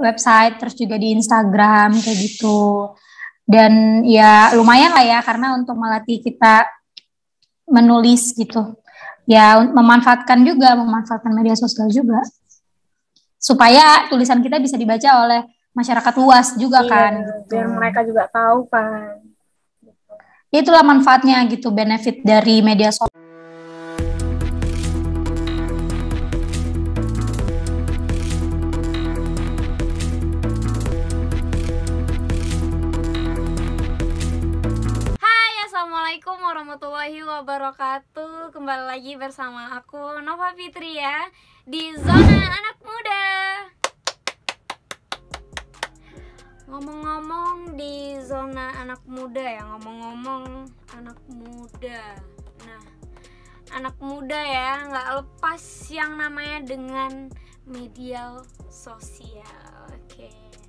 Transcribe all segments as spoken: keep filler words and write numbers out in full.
website, terus juga di Instagram kayak gitu. Dan ya lumayan lah ya, karena untuk melatih kita menulis gitu. Ya memanfaatkan juga, memanfaatkan media sosial juga. Supaya tulisan kita bisa dibaca oleh masyarakat luas juga iya, kan. Gitu. Biar mereka juga tahu kan. Itulah manfaatnya gitu, benefit dari media sosial. Assalamualaikum warahmatullahi wabarakatuh. Kembali lagi bersama aku Nova Fitri ya, di Zona Anak Muda. Ngomong-ngomong di Zona Anak Muda ya, ngomong-ngomong anak muda. Nah, anak muda ya nggak lepas yang namanya dengan media sosial. Oke.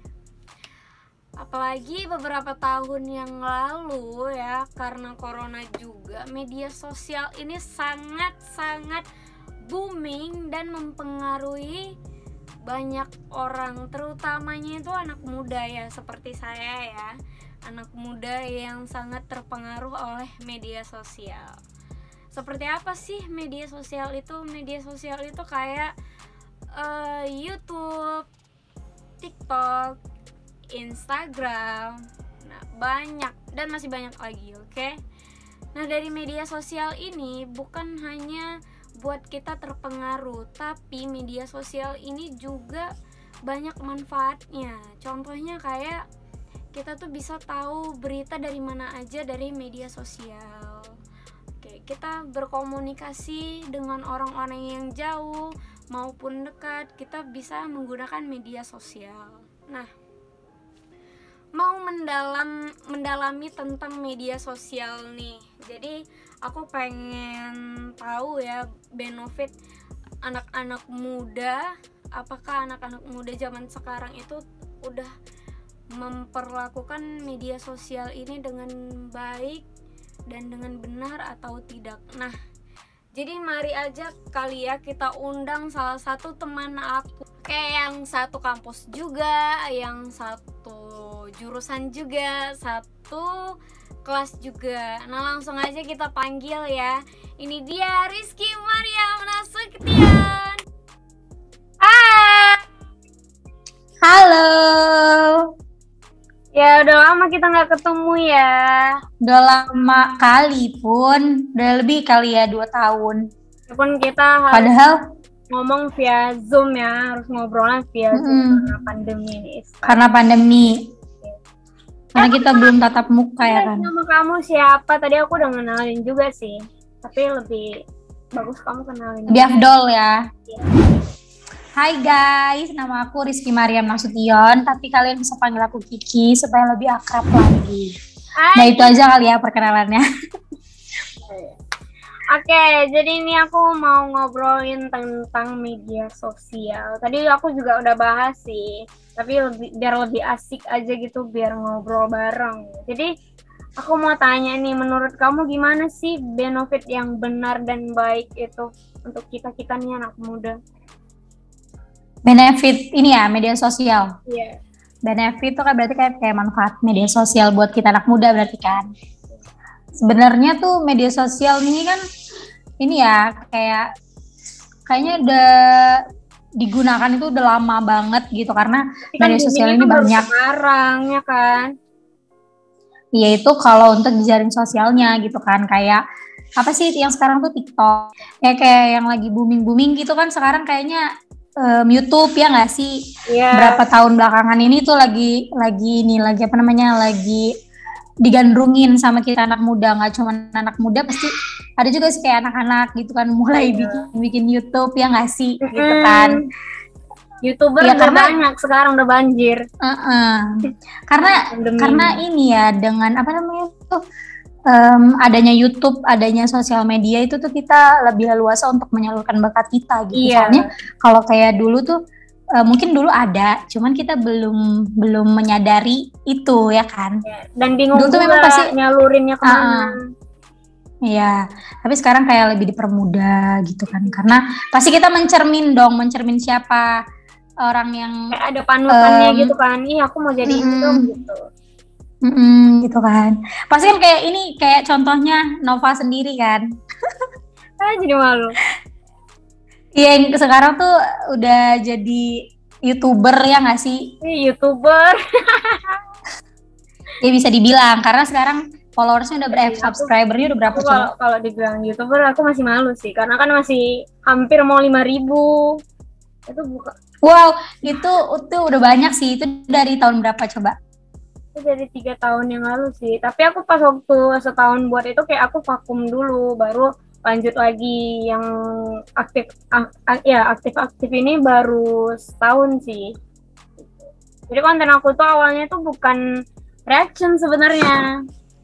Apalagi beberapa tahun yang lalu ya, karena corona juga, media sosial ini sangat-sangat booming dan mempengaruhi banyak orang, terutamanya itu anak muda ya, seperti saya ya, anak muda yang sangat terpengaruh oleh media sosial. Seperti apa sih media sosial itu? Media sosial itu kayak uh, YouTube, TikTok, Instagram, nah banyak dan masih banyak lagi, oke? Okay? Nah dari media sosial ini bukan hanya buat kita terpengaruh, tapi media sosial ini juga banyak manfaatnya. Contohnya kayak kita tuh bisa tahu berita dari mana aja dari media sosial. Oke, kita berkomunikasi dengan orang-orang yang jauh maupun dekat, kita bisa menggunakan media sosial. Nah, mau mendalam mendalami tentang media sosial nih. Jadi aku pengen tahu ya benefit anak-anak muda. Apakah anak-anak muda zaman sekarang itu udah memperlakukan media sosial ini dengan baik dan dengan benar atau tidak? Nah, jadi mari aja kali ya kita undang salah satu teman aku, kayak yang satu kampus juga, yang satu jurusan juga, satu kelas juga. Nah langsung aja kita panggil ya. Ini dia Rizky Mariam Nasution. Hai. Halo. Ya udah lama kita nggak ketemu ya. Udah lama kali pun, udah lebih kali ya dua tahun. Walaupun kita harus Padahal ngomong via Zoom ya, harus ngobrolnya via Zoom mm-mm. karena pandemi ini. Karena pandemi. Karena kita belum tatap muka ya kan. Nama kamu siapa? Tadi aku udah kenalin juga sih, tapi lebih bagus kamu kenalin. Lebih afdol ya. ya. Hai guys, nama aku Rizky Mariam Nasution, tapi kalian bisa panggil aku Kiki supaya lebih akrab lagi. Hai. Nah itu aja kali ya perkenalannya. Oke, jadi ini aku mau ngobrolin tentang media sosial. Tadi aku juga udah bahas sih, tapi lebih, biar lebih asik aja gitu, biar ngobrol bareng. Jadi aku mau tanya nih, menurut kamu gimana sih benefit yang benar dan baik itu untuk kita-kita nih anak muda? Benefit ini ya, media sosial? Iya. Yeah. Benefit itu kan berarti kayak, kayak manfaat media sosial buat kita anak muda berarti kan? Sebenarnya tuh media sosial ini kan ini ya kayak kayaknya udah digunakan itu udah lama banget gitu karena kan media sosial ini banyak sekarang ya kan. Iya itu kalau untuk jejaring sosialnya gitu kan, kayak apa sih yang sekarang tuh TikTok ya, kayak yang lagi booming-booming gitu kan sekarang kayaknya um, YouTube ya nggak sih? Yeah. Berapa tahun belakangan ini tuh lagi lagi ini lagi apa namanya lagi digandrungin sama kita anak muda, nggak cuma anak muda, pasti ada juga sih kayak anak-anak gitu kan mulai bikin bikin YouTube ya nggak sih mm-hmm. gitu kan. YouTuber ya, udah karena, banyak sekarang udah banjir. Uh-uh. Karena Pandemi. karena ini ya dengan apa namanya tuh um, adanya YouTube, adanya sosial media itu tuh kita lebih leluasa untuk menyalurkan bakat kita gitu. Yeah. Soalnya kalau kayak dulu tuh Uh, mungkin dulu ada, cuman kita belum belum menyadari itu ya kan. Ya, dan bingung dulu juga pasti nyalurinnya kemana. Iya, uh, tapi sekarang kayak lebih dipermudah gitu kan, karena pasti kita mencermin dong, mencermin siapa orang yang kayak ada panutannya um, gitu kan, ih aku mau jadi mm-mm. ini dong gitu. Mm-mm, gitu kan. Pasti kan kayak ini, kayak contohnya Nova sendiri kan. Ah, jadi malu. Iya, yang sekarang tuh udah jadi YouTuber ya nggak sih? Ih, YouTuber. Ya bisa dibilang, karena sekarang followersnya udah berapa, Aku- subscribernya udah berapa Aku coba? kalau kalau dibilang YouTuber aku masih malu sih, karena kan masih hampir mau lima ribu. Itu buka Wow, itu itu udah banyak sih. Itu dari tahun berapa coba? itu dari tiga tahun yang lalu sih. Tapi aku pas waktu setahun buat itu kayak aku vakum dulu, baru lanjut lagi yang aktif ak, ak- ya aktif-aktif ini baru setahun sih. Jadi konten aku tuh awalnya tuh bukan reaction sebenarnya.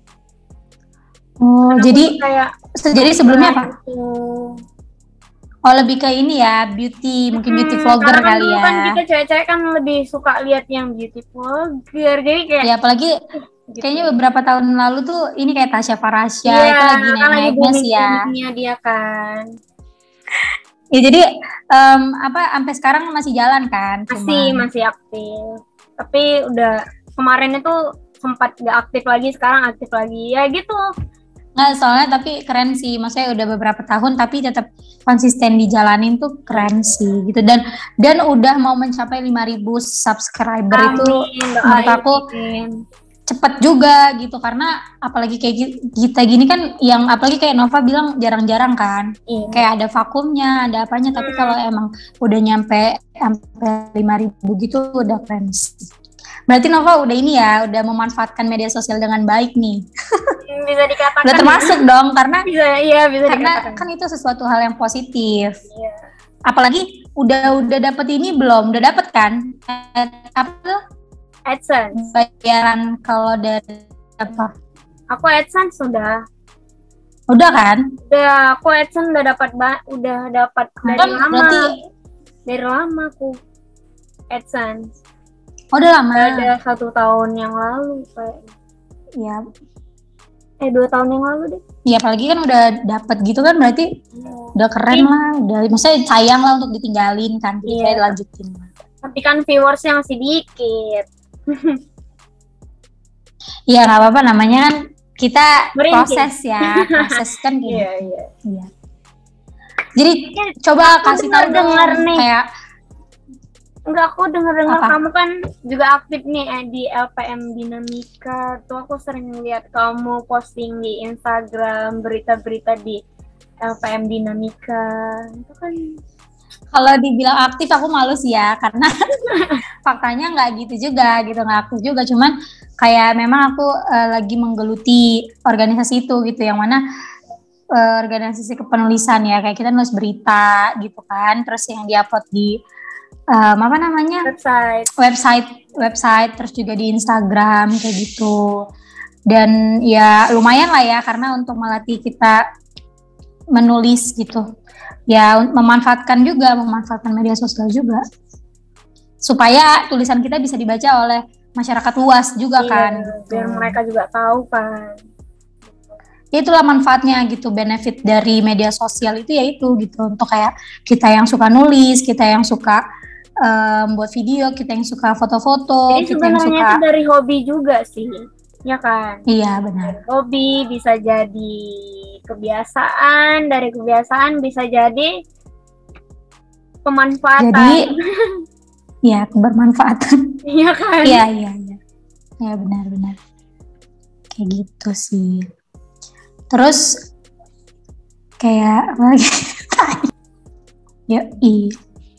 Oh, Aku jadi tuh kayak jadi sebelumnya apa? gitu. Oh, lebih ke ini ya, beauty, mungkin beauty Hmm, vlogger karena kan kali dulu ya. kan kita cewek-cewek kan lebih suka lihat yang beauty vlogger, jadi kayak Ya apalagi gitu. kayaknya beberapa tahun lalu tuh ini kayak Tasya Farasya Iya, itu lagi kan lagi naik-naiknya sih ya. booming-boomingnya dia kan. Ya jadi em, apa sampai sekarang masih jalan kan? Masih Cuman. masih aktif. Tapi udah kemarin itu sempat gak aktif lagi, sekarang aktif lagi. Ya gitu. Nggak, soalnya tapi keren sih, maksudnya udah beberapa tahun tapi tetap konsisten dijalanin tuh keren sih gitu. Dan dan udah mau mencapai lima ribu subscriber itu Amin, menurut aku doain. cepet juga gitu, karena apalagi kayak gi- kita gini kan, yang apalagi kayak Nova bilang jarang-jarang kan, Iya. kayak ada vakumnya, ada apanya, tapi kalau emang udah nyampe sampai lima ribu gitu udah keren sih. Berarti Nova udah ini ya, udah memanfaatkan media sosial dengan baik nih. Bisa dikatakan. Udah termasuk dong, karena Bisa, iya bisa karena dikatakan. kan itu sesuatu hal yang positif. Iya. Apalagi udah udah dapet ini belum? Udah dapet kan? Eh, apa tuh AdSense. bayaran kalau dari apa? Aku AdSense sudah. Udah kan? Udah aku AdSense udah dapat ba- udah dapat dari Kan lama. berarti Dari lama aku AdSense. oh, udah lama. Ada satu tahun yang lalu kayak. Ya, Eh dua tahun yang lalu deh. ya apalagi kan udah dapet gitu kan, berarti udah keren lah, udah maksudnya sayang lah untuk ditinggalin kan, jadi Iya. kayak dilanjutin. Tapi kan viewersnya masih dikit. Iya nggak apa-apa, namanya kan kita Merintis. proses ya, proses kan gitu. Iya iya. Iya. Jadi coba aku kasih tahu dong dengar nih. kayak Enggak, aku denger-dengar Apa? kamu kan juga aktif nih eh, di L P M Dinamika. Tuh aku sering lihat kamu posting di Instagram berita-berita di L P M Dinamika. Itu kan kalau dibilang aktif aku malu sih ya, karena faktanya nggak gitu juga gitu, nggak aktif juga, cuman kayak memang aku eh, lagi menggeluti organisasi itu gitu, yang mana eh, organisasi kepenulisan ya, kayak kita nulis berita gitu kan, terus yang diupload di um, apa namanya website. website website terus juga di Instagram kayak gitu. Dan ya lumayan lah ya, karena untuk melatih kita menulis gitu ya, memanfaatkan juga memanfaatkan media sosial juga supaya tulisan kita bisa dibaca oleh masyarakat luas juga Iya, kan gitu. biar mereka juga tahu kan. Ya itulah manfaatnya gitu, benefit dari media sosial itu ya itu gitu, untuk kayak kita yang suka nulis, kita yang suka um, buat video, kita yang suka foto-foto, Jadi kita yang sebenarnya suka itu dari hobi juga sih, ya kan? iya benar. Hobi bisa jadi kebiasaan, dari kebiasaan bisa jadi pemanfaatan. Jadi ya kebermanfaatan. Iya kan? Iya iya iya. Ya benar-benar. Kayak gitu sih. Terus kayak apa lagi? Ya i.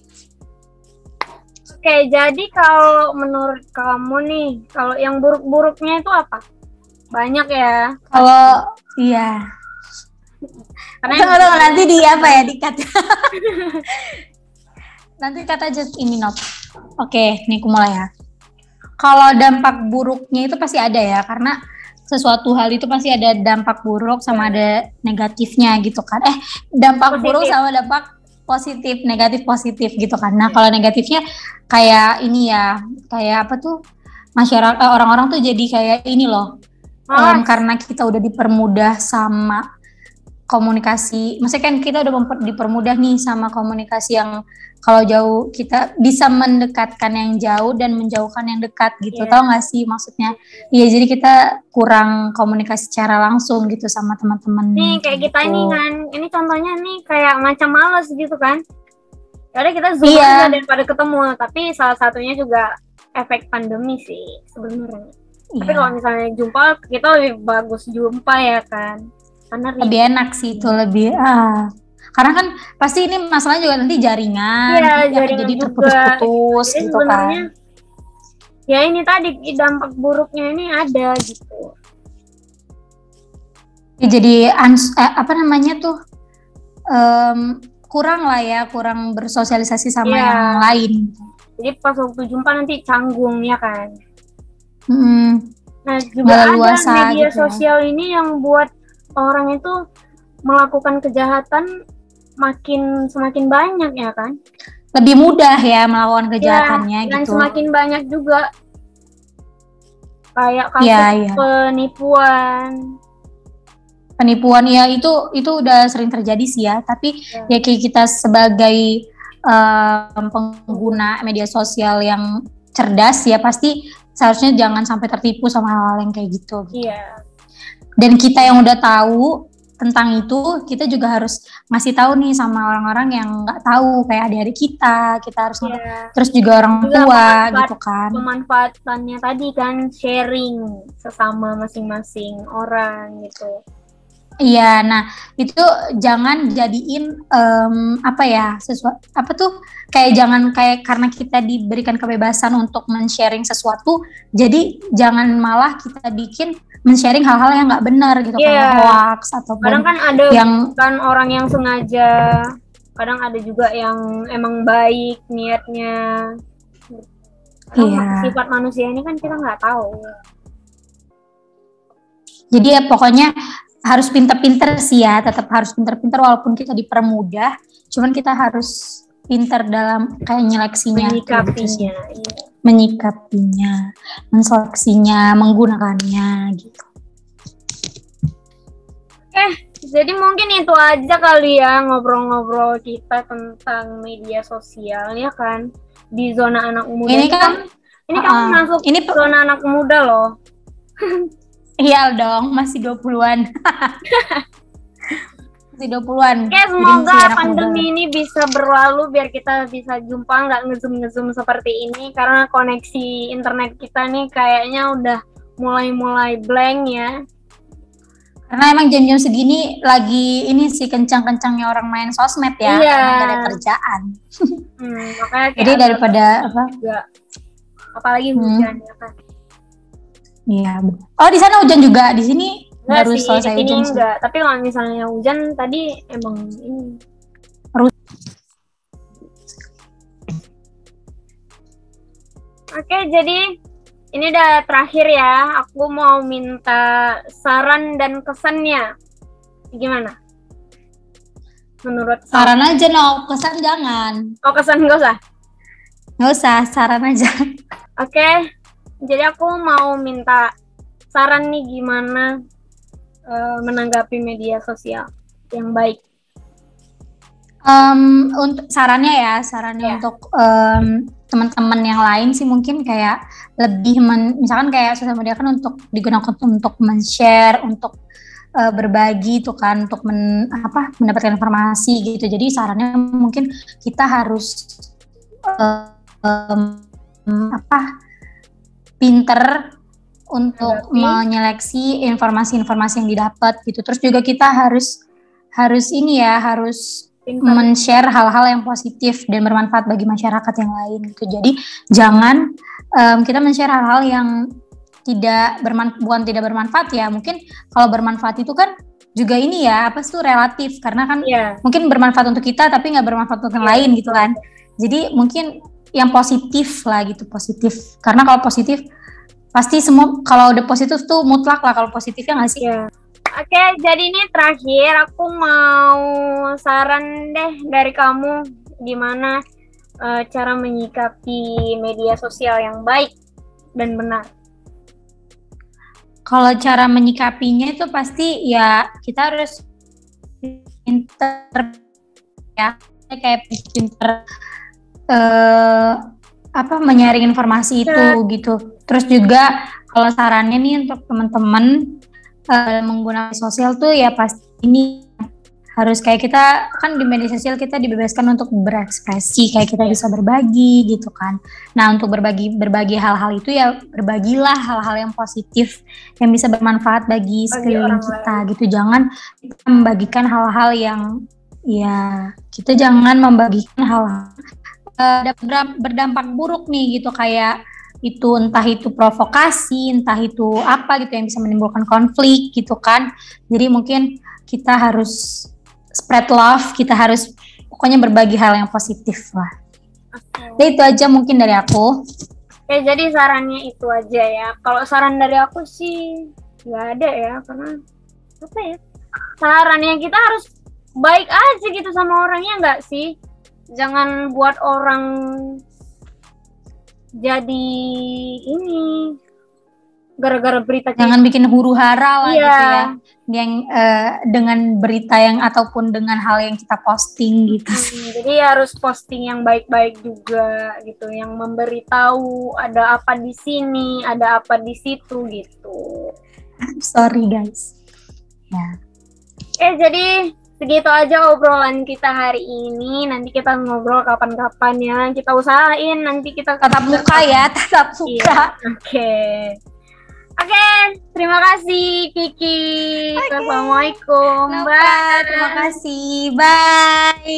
Oke, jadi kalau menurut kamu nih, kalau yang buruk-buruknya itu apa? Banyak ya. Kalau iya. Karena Tunggu, tunggu, nanti di apa ya, di-cut. Nanti kata aja ini Nop. Oke, nih aku mulai ya. Kalau dampak buruknya itu pasti ada ya, karena sesuatu hal itu pasti ada dampak buruk sama ada negatifnya gitu kan. Eh, dampak Positif. buruk sama dampak positif, negatif positif gitu kan. Nah, kalau negatifnya kayak ini ya, kayak apa tuh? Masyarakat eh, orang-orang tuh jadi kayak ini loh. Malas. Em, karena kita udah dipermudah sama komunikasi, maksudnya kan kita udah memper, dipermudah nih sama komunikasi yang kalau jauh kita bisa mendekatkan yang jauh dan menjauhkan yang dekat gitu, yeah. Tahu nggak sih maksudnya? Iya, jadi kita kurang komunikasi secara langsung gitu sama teman-teman. Nih kayak gitu. Kita ini kan, ini contohnya nih kayak macam males gitu kan? Karena kita zoom yeah. aja daripada ketemu, tapi salah satunya juga efek pandemi sih sebenarnya. Yeah. Tapi kalau misalnya jumpa, kita lebih bagus jumpa ya kan? Karena lebih enak sih itu, lebih ah. Karena kan pasti ini masalahnya juga nanti jaringan, ya, ya, jaringan jadi juga. terputus-putus jadi gitu kan. Ya ini tadi dampak buruknya ini ada gitu. Ya, jadi ans, eh, apa namanya tuh um, kurang lah ya, kurang bersosialisasi sama ya. Yang lain. Jadi pas waktu jumpa nanti canggung ya kan. Hmm. Nah juga ada media gitu sosial ya. Ini yang buat orang itu melakukan kejahatan makin semakin banyak ya kan? Lebih mudah ya melakukan kejahatannya ya, dan gitu. Dan semakin banyak juga kayak kasus ya, ya. penipuan. Penipuan ya itu itu udah sering terjadi sih ya. Tapi ya, ya kayak kita sebagai um, pengguna media sosial yang cerdas ya pasti seharusnya jangan sampai tertipu sama hal-hal yang kayak gitu. Iya. Gitu. Dan kita yang udah tahu tentang itu, kita juga harus ngasih tahu nih sama orang-orang yang nggak tahu, kayak adik-adik kita, kita harus yeah. Terus juga orang juga tua gitu kan. Pemanfaatannya tadi kan sharing sesama masing-masing orang gitu. Iya, nah itu jangan jadiin um, apa ya sesuatu apa tuh kayak jangan kayak karena kita diberikan kebebasan untuk men-sharing sesuatu, jadi jangan malah kita bikin men-sharing hal-hal yang nggak benar gitu, yeah. Kayak hoax ataupun kadang kan ada yang kan orang yang sengaja, kadang ada juga yang emang baik niatnya. Iya. Sifat manusia ini kan kita nggak tahu. Jadi ya pokoknya harus pinter-pinter sih ya, tetap harus pinter-pinter walaupun kita dipermudah, cuman kita harus pinter dalam kayak nyeleksinya, menyikapinya, gitu, iya. menyikapinya, menseleksinya, menggunakannya gitu. Eh, jadi mungkin itu aja kali ya ngobrol-ngobrol kita tentang media sosial ya kan di zona anak muda. Ini kan, ini uh, kamu masuk ini zona anak muda loh. Iya dong, masih dua puluhan. Masih dua puluhan. Oke, semoga pandemi ini bisa berlalu biar kita bisa jumpa, nggak ngezoom-ngezoom seperti ini. Karena koneksi internet kita nih kayaknya udah mulai-mulai blank ya. Karena emang jam-jam segini lagi ini sih kencang-kencangnya orang main sosmed ya. Iya. Karena ada kerjaan. Hmm, makanya jadi daripada apa? Juga. Apalagi hujan hmm. ya kan. Iya. Oh di sana hujan juga, di sini enggak baru sih, selesai di sini hujan. Enggak. Tapi kalau misalnya hujan tadi emang ini. Oke, jadi ini udah terakhir ya. Aku mau minta saran dan kesannya. Gimana? Menurut saran saran aja, no. Kesan jangan. Oh, kesan nggak usah? Nggak usah, saran aja. Oke. Jadi aku mau minta saran nih gimana uh, menanggapi media sosial yang baik. Um, untuk sarannya ya, sarannya yeah. Untuk um, teman-teman yang lain sih mungkin kayak lebih men, misalkan kayak sosial media kan untuk digunakan untuk men-share, untuk uh, berbagi itu kan, untuk men, apa mendapatkan informasi gitu. Jadi sarannya mungkin kita harus uh, um, apa pinter untuk Berarti. menyeleksi informasi-informasi yang didapat gitu. Terus juga kita harus harus ini ya, harus pinter. men-share hal-hal yang positif dan bermanfaat bagi masyarakat yang lain gitu. Jadi jangan um, kita men-share hal-hal yang tidak bermanfaat, bukan tidak bermanfaat ya. Mungkin kalau bermanfaat itu kan juga ini ya, apa sih relatif karena kan yeah. mungkin bermanfaat untuk kita tapi nggak bermanfaat untuk yang yeah. lain gitu kan. Jadi mungkin yang positif lah gitu, positif. Karena kalau positif pasti semua, kalau udah positif tuh mutlak lah kalau positifnya nggak sih? Yeah. Oke, jadi ini terakhir aku mau saran deh dari kamu gimana uh, cara menyikapi media sosial yang baik dan benar. Kalau cara menyikapinya itu pasti ya kita harus pinter ya, kayak pinter eh, apa menyaring informasi itu gitu. Terus juga kalau sarannya nih untuk teman-teman uh, menggunakan sosial tuh ya pasti ini harus kayak kita kan di media sosial kita dibebaskan untuk berekspresi, kayak kita bisa berbagi gitu kan. Nah untuk berbagi berbagi hal-hal itu ya berbagilah hal-hal yang positif yang bisa bermanfaat bagi sekeliling kita lain. Gitu. Jangan kita membagikan hal-hal yang ya kita jangan membagikan hal-hal uh, berdampak buruk nih gitu, kayak itu entah itu provokasi, entah itu apa gitu yang bisa menimbulkan konflik gitu kan. Jadi mungkin kita harus spread love, kita harus pokoknya berbagi hal yang positif lah. Okay. Jadi itu aja mungkin dari aku. Oke, jadi sarannya itu aja ya. Kalau saran dari aku sih nggak ada ya, karena apa ya? Sarannya kita harus baik aja gitu sama orangnya, nggak sih? Jangan buat orang jadi ini gara-gara berita. Jangan bikin huru hara lah iya. Gitu ya. Yang uh, dengan berita yang ataupun dengan hal yang kita posting gitu. Hmm, jadi harus posting yang baik-baik juga gitu, yang memberitahu ada apa di sini, ada apa di situ gitu. Sorry guys. Ya. Eh jadi segitu aja obrolan kita hari ini. Nanti kita ngobrol kapan-kapan ya. Kita usahain nanti kita tatap muka ya, tatap muka. Iya. Oke. Okay. Oke, okay, terima kasih Kiki. Okay. Assalamualaikum. Lupa, bye. Terima kasih. Bye.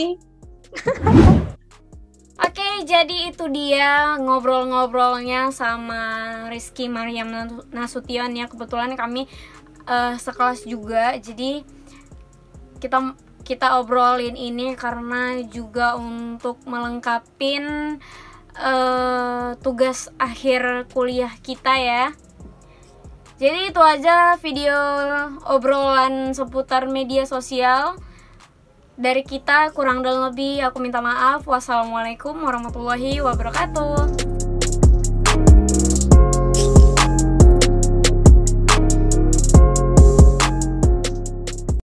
Oke, okay, jadi itu dia ngobrol-ngobrolnya sama Rizky Maryam Nasution ya. Kebetulan kami uh, sekelas juga. Jadi kita kita obrolin ini karena juga untuk melengkapin uh, tugas akhir kuliah kita ya. Jadi itu aja video obrolan seputar media sosial dari kita, kurang dan lebih aku minta maaf. Wassalamualaikum warahmatullahi wabarakatuh.